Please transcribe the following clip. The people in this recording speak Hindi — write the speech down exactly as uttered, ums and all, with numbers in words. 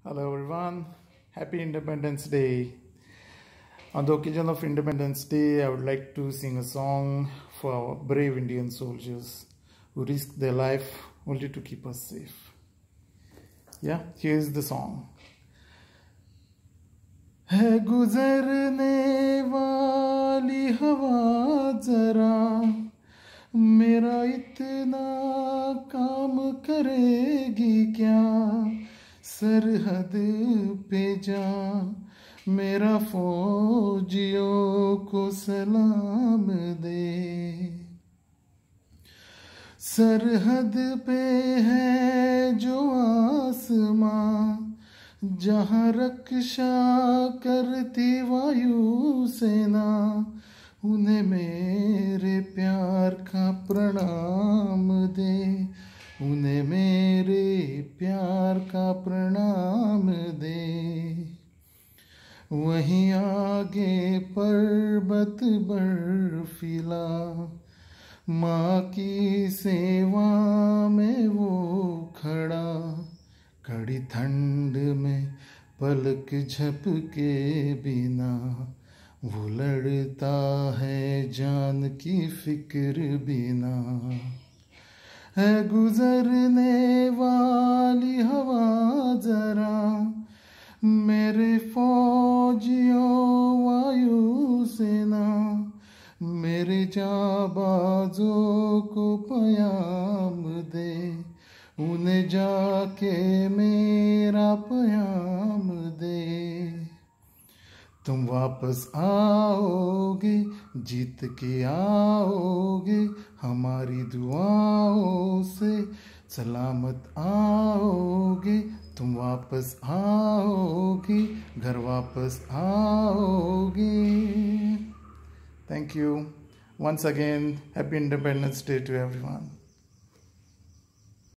Hello everyone, happy Independence Day. On the occasion of Independence Day, I would like to sing a song for our brave Indian soldiers who risk their life only to keep us safe. Yeah, here is the song. है गुजरने वाली हवा जरा मेरा इतना काम करेगी क्या सरहद पे जा मेरा फौजियों को सलाम दे सरहद पे है जो आसमां जहाँ रक्षा करती वायु सेना उन्हें मेरे प्यार का प्रणाम दे उन्हें मेरे प्यार का प्रणाम दे वहीं आगे पर्वत बर्फीला माँ की सेवा में वो खड़ा कड़ी ठंड में पलक झपके बिना वो लड़ता है जान की फिक्र बिना है गुजरने वाली हवा जरा मेरे फौजियों वायु सेना मेरे जाबाजों को पयाम दे उन्हें जाके मेरा पयाम दे तुम वापस आओगे जीत के आओगे हमारी दुआओं से सलामत आओगे तुम वापस आओगे घर वापस आओगे Thank you once again. Happy Independence Day to everyone.